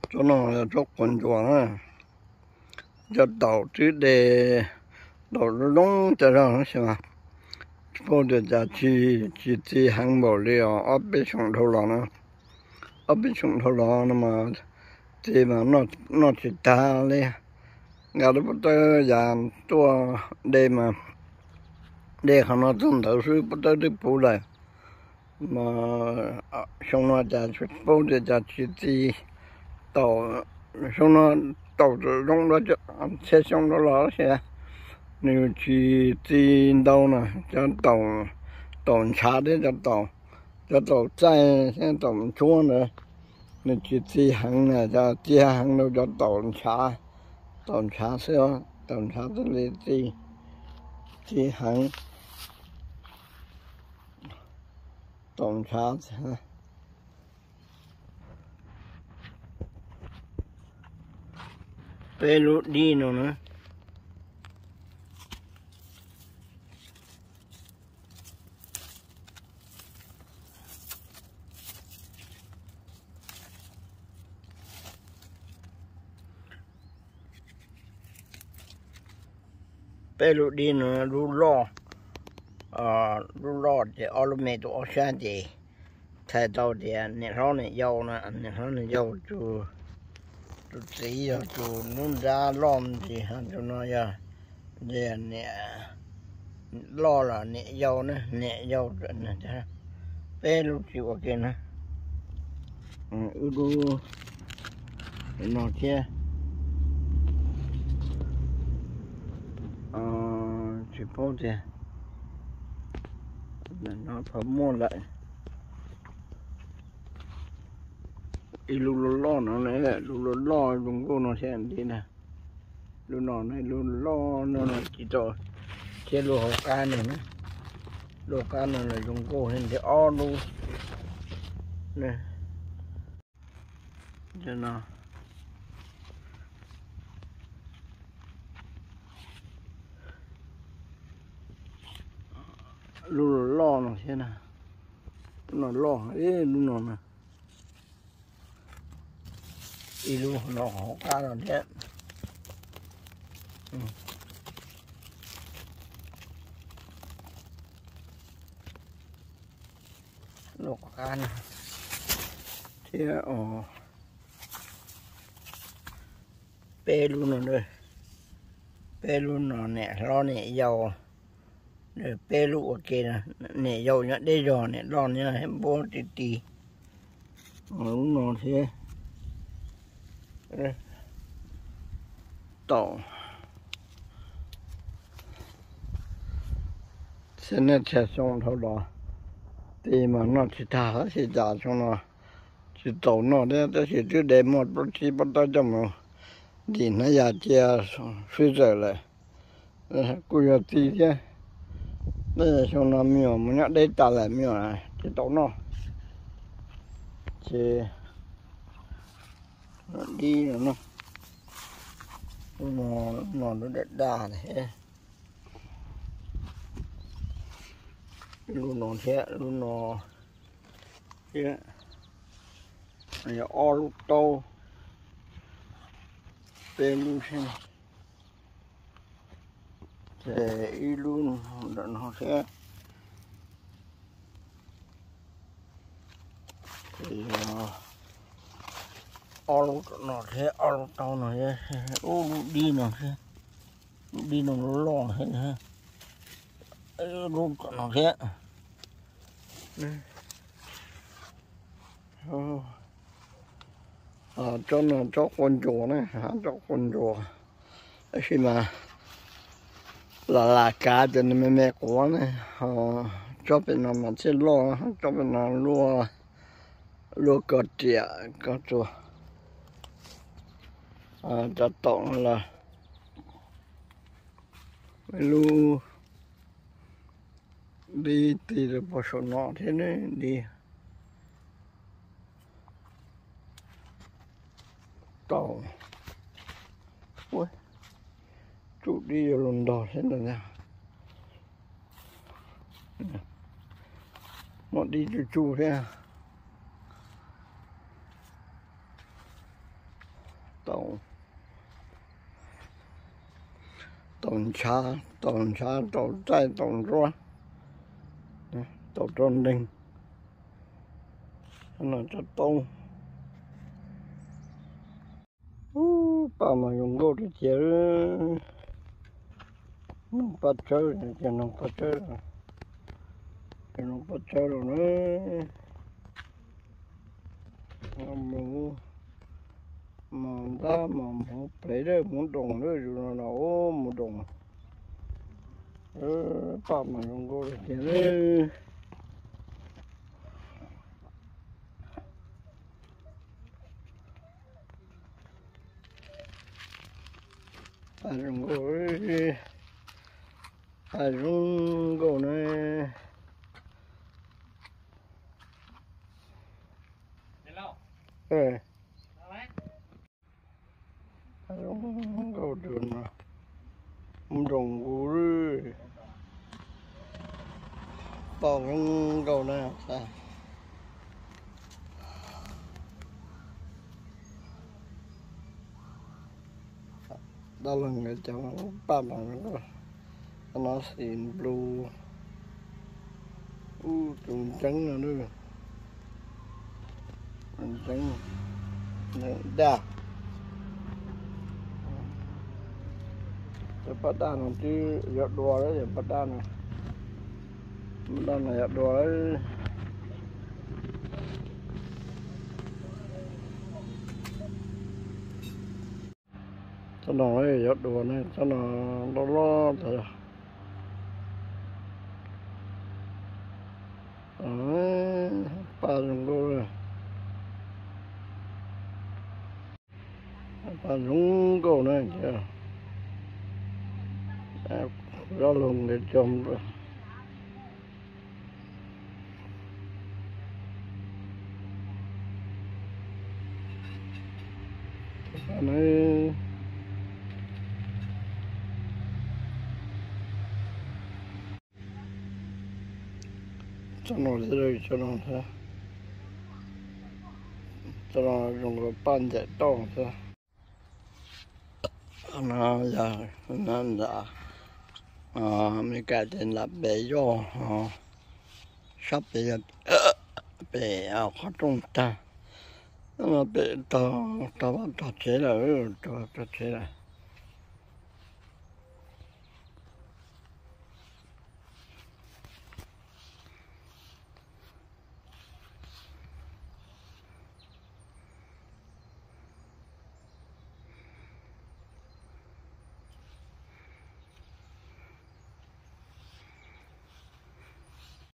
chỗ nào là chỗ quần chùa nữa cho tàu chứ để tàu nó đóng cho nó xem mà phố để giá chỉ hàng bảo liệu ở bên sông thâu lò nó ở bên sông thâu lò nó mà thì mà nó chỉ ta lên ngày đó bắt đầu giảm tua đây mà đây không nó trong đầu suy bắt đầu đi phụ lại mà xong nó giá phố để giá chỉ tàu xong nó tàu trong đó xe xong đó là xe nếu chỉ đâu nè cho tàu chả đấy cho tàu chạy xe tàu chúa nữa nếu chỉ hàng nè cho chỉ hàng đâu cho tàu chả xưa tàu chả tới lấy chỉ hàng tàu chả pelu đi nữa pelu đi nữa lu lo thì alumet ở trên thì thay đầu thì nè nó này dầu chú chỉ rồi chú nung ra lom thì chú nói giờ để nè lo là nè dầu nè thế pelu chịu ok nè udu nó kia chỉ phố thì nó phải mua lại lu lo nó này là lu lo dùng cô nó sẽ đi nè lu nó này lu lo nó chỉ cho chế lu hộp cá này nữa lu cá này là dùng cô hình thì o lu nè cho nó lu lo nó thế nào nó lo ấy lu nó nè lu nó hộp cá nó thế lục ăn thì pe luôn rồi đây pe luôn nó nè lo nè dầu rồi pe luôn ok nè dầu nhá đây rồi nè lo nhá em bố tí đúng nó thế tàu xin nó chạy xong thôi đó thì mà nó chỉ thả chỉ trả cho nó chỉ tàu nó đấy đó chỉ trước đây một chỉ bắt đầu cho nó thì nó giờ chia suy rồi lại cuối giờ thì chứ đây là cho nó miêu mà nó đây trả lại miêu này chỉ tàu nó chỉ đi nữa nó đẹp đà thế luôn nó thế luôn nó thế này o lúc to bên luôn xem thế luôn nó thế thì o lúc nó thế o lúc to nó thế ô đi nó thế đi nó lo hết ha lúc nó thế cho nó cho con chùa này cho con chùa khi mà là cá cho nên mẹ của này cho bên nào mà sẽ lo cho bên nào lúa cọt chè cọt chùa cho tổng là lúa đi thì được bao số nọ thế này đi tàu ui chú đi luôn đỏ thế là nào một đi chú thế à tàu tàu trai tàu rua tàu tròn đinh nó cho tàu bà mà dùng gỗ thì chỉ nó bắt chơi cho nó bắt chơi rồi nữa mà ta mà muốn lấy đấy muốn đồng đấy rồi nó muốn đồng bà mà dùng gỗ thì chỉ dùng gỗ này dùng gỗ đường mà muốn đồng gỗ rồi bỏ dùng gỗ này sao đó là người cháu ba bằng nó xịn blue trùng trắng nữa nữa trùng trắng đa cái bắt đàn nó chứ giọt đùa đấy bắt đàn này giọt đùa đấy cho nó giọt đùa này cho nó lo thôi ba dùng gỗ ba dùng gỗ này chứ ra lùng để trồng rồi này cho nó rơi cho nó thế cho nó dùng cái pan chạy to thế nó giờ mình cái tên là bé do sắp bây giờ bé khó trông ta nó bé to chế là to chế là